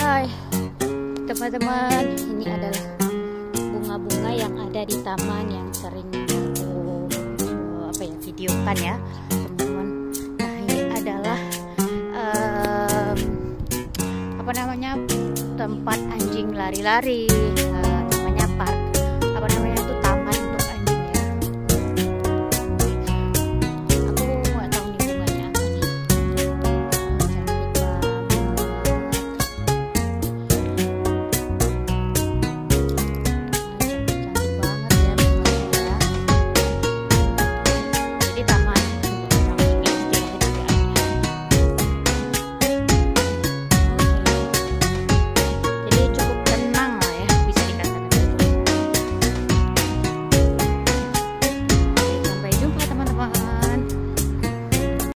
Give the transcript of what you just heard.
Hai teman-teman, ini adalah bunga-bunga yang ada di taman yang sering aku videokan ya teman-teman. Nah ini adalah tempat anjing lari-lari.